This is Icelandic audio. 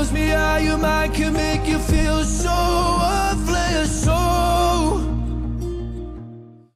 shows me how your mind can make you feel so worthless, so